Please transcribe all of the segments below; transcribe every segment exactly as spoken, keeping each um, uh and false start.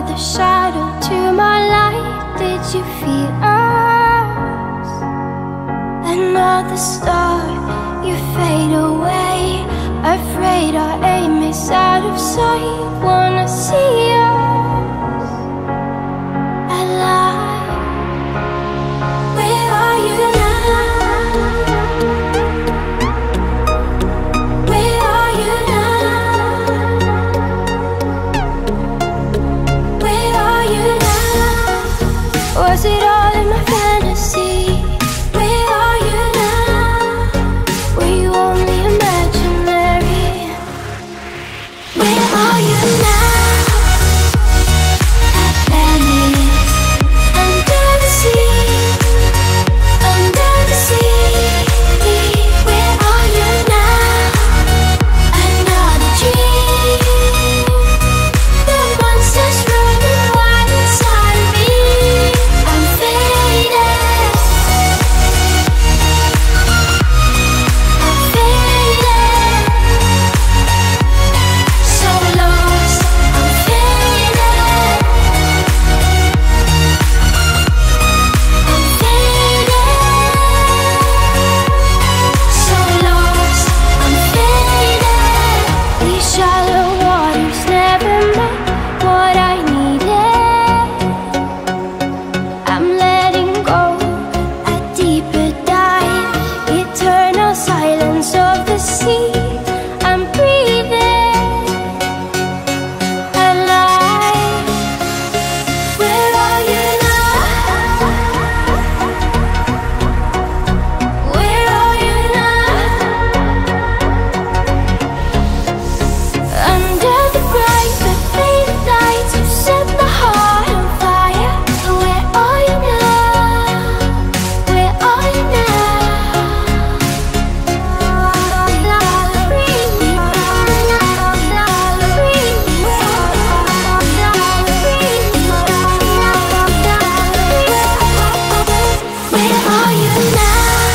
with a shadow to my light. Did you feel us? Another star, you fade away. Afraid our aim is out of sight. Wanna see us alive. Where are you now? Where are you now? Where are you now? Was it all in my fantasy? Where are you now? Were you only imaginary? Where are you now? Atlantis, under the sea, under the sea. Where are you now? Another dream. The monsters running wild inside of me. I'm faded. I'm faded. So lost. I'm faded. I'm faded. So lost. I'm faded. These shallow waters never met what I needed. I'm letting go, a deeper dive, eternal silence of the sea. I'm breathing alive. Where are you now? Where are you now? Under the bright but faded lights, you set the heart on fire. Where are you now? Where are you Where are you now?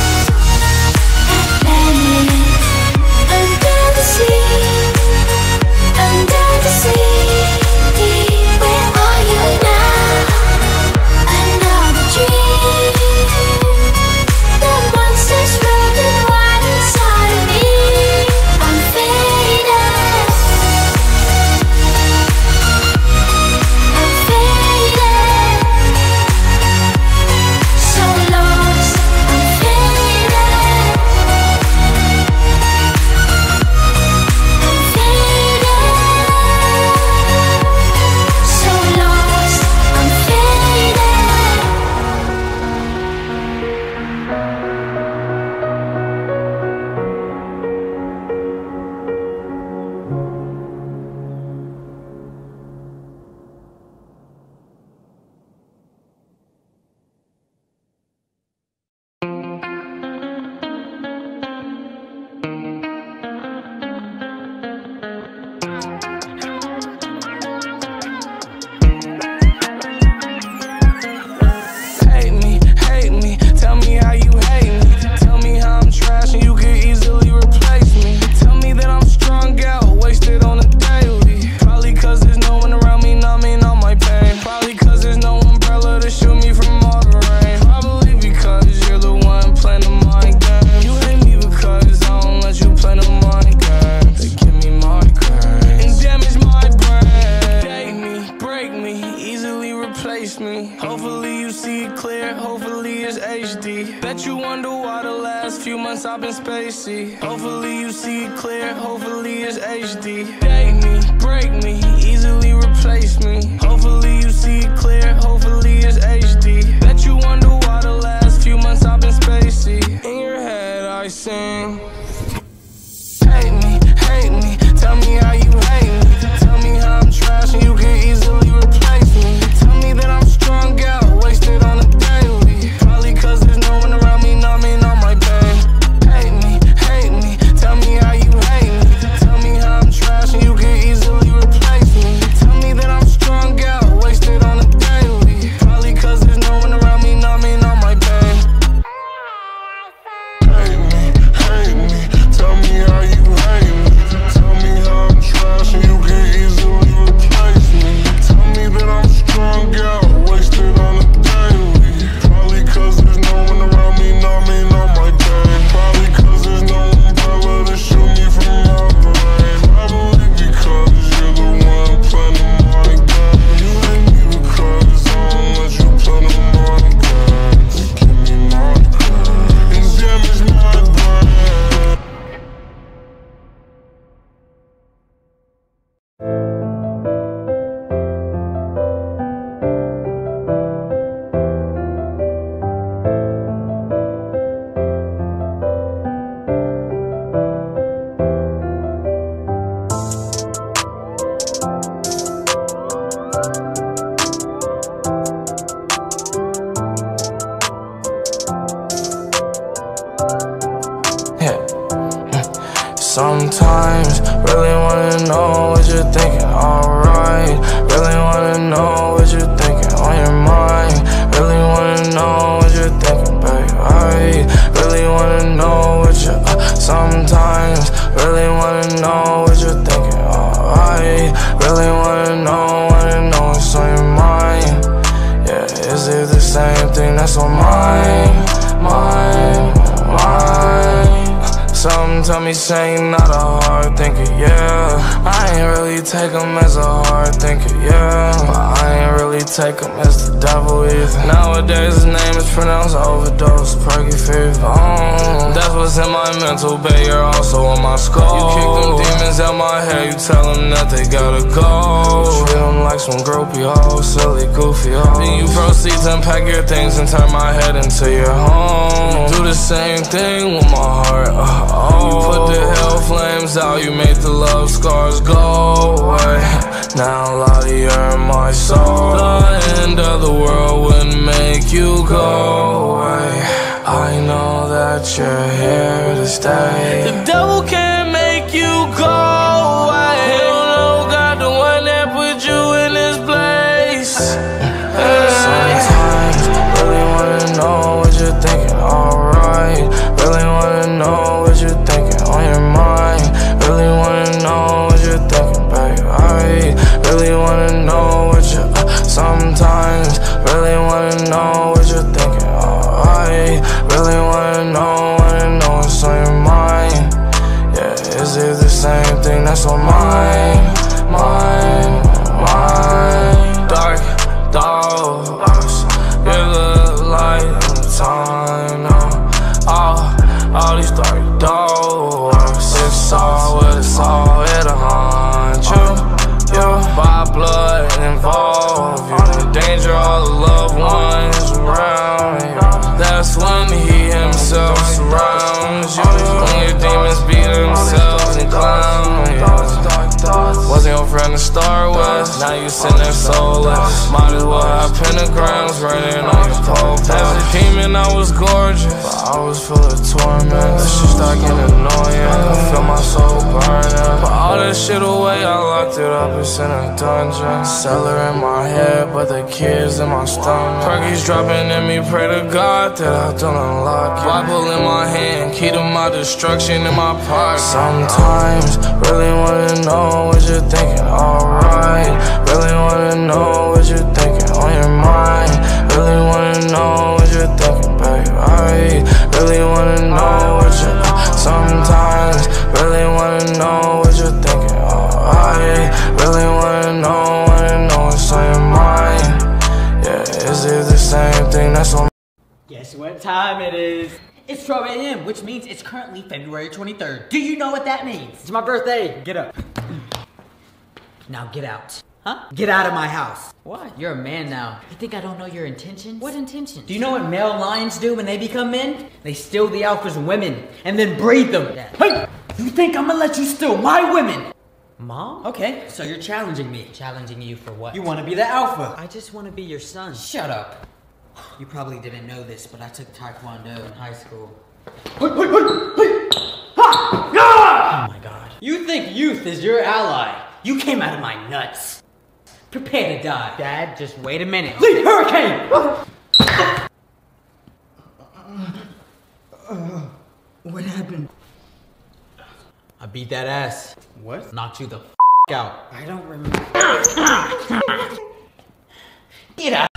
Atlantis, under the sea, under the sea. Where are you now? Another dream. The monsters running wild inside of me. I'm faded. I'm faded. So lost. I'm faded. I'm faded. So lost. I'm faded. Hate me, hate me, tell me how you hate me. Tell me how I'm trash and you could easily replace me. Tell me that I'm strung out, wasted on a daily. Probably cause there's no one around me numbing all my pain. Probably cause there's no umbrella to shield me from all the rain. Probably because you're the one playing the mind game. You hate me because I don't let you play the mind game. They give me migraine and damage my brain. Date me, break me, easily replace me. Hopefully you see it clear, hopefully it's H D. Bet you wonder why the last few months I've been spacey. Hopefully you see it clear, hopefully it's H D. Date me, break me, easily replace me. Hopefully you see it clear, hopefully it's H D. Bet you wonder why the last few months I've been spacey. In your head I sing. Hate me, hate me, tell me how you hate me. Tell me how I'm trash and you can easily replace me. Tell me that I'm strung out, wasted on a daily. Probably cause there's no one around me numbing all my pain. Hate me, hate me, tell me how you hate me. Tell me how I'm trash and you can easily replace me. Tell me that I'm strung Sometimes, really wanna know what you're thinking, alright. Really wanna know what you're thinking on your mind. Really wanna know what you're thinking, babe, I really wanna know what you're, uh, sometimes, really wanna know what you're thinking, alright. Really wanna know, wanna know what's on your mind. Yeah, is it the same thing that's on mine, mine, mine? Some tell me saying not a hard thinker, yeah. I ain't really take him as a hard thinker, yeah. But I ain't really take him as the devil either. Nowadays his name is pronounced overdose, perky fever. Oh, that's what's in my mental, but you're also on my skull. You kick them demons out my head, you tell them that they gotta go. Treat them like some groupie hoes, silly goofy hoes. Then you proceed to unpack your things and turn my head into your home. You do the same thing with my heart, uh, oh. You put the hell flames out, you make the love scars go away. Now Lottie, you're my soul. The end of the world wouldn't make you go away. I know that you're here to stay. The devil can't make you go away. Hell no, God, the one that put you in this place. Sometimes, really wanna know what you're thinking, alright. Really wanna know what you're thinking on your mind. Really wanna know what you're thinking, babe, I really wanna know what you're, uh, sometimes, really wanna know what you're thinking, alright. Really wanna know, wanna know what's on your mind. Yeah, is it the same thing that's on mine, mine, mine? Dark doors, you're the light of the time now. All, all these dark doors, it's all what it's all, it'll haunt you. You, by blood involved, you the danger, all the loved ones around you. That's when he himself surrounds you. When your demons beat themselves and clown you. Wasn't your friend to start with, now you sitting there soulless. Might as well have pentagrams running on your pole. As a demon I was gorgeous, but I was full of torment. That shit started getting annoying, I could feel my soul burning. Put all that shit away, I locked it up, it's in a dungeon. Cellar in my head, but the kids in my stomach. Perky's dropping in me, pray to God that I don't unlock it. Bible in my hand, key to my destruction in my pocket. Sometimes, really wanna know what you're thinking, alright. Really wanna know what you're thinking on your mind. Really wanna know what you're thinking, babe, I really wanna know what you're, sometimes, really wanna know what you're thinking, alright. Really wanna know, wanna know what's on your mind. Yeah, is it the same thing that's on? Guess what time it is? It's twelve A M, which means it's currently February twenty-third. Do you know what that means? It's my birthday. Get up. Now get out. Huh? Get out of my house. What? You're a man now. You think I don't know your intentions? What intentions? Do you know what male lions do when they become men? They steal the alpha's women and then breed them. Yeah. Hey! You think I'm gonna let you steal my women? Mom? Okay, so you're challenging me. Challenging you for what? You want to be the alpha. I just want to be your son. Shut up. You probably didn't know this, but I took Taekwondo in high school. Oh my god. You think youth is your ally. You came out of my nuts. Prepare to die. Dad, just wait a minute. Leave hurricane! What happened? I beat that ass. What? Knocked you the f out. I don't remember. Get out.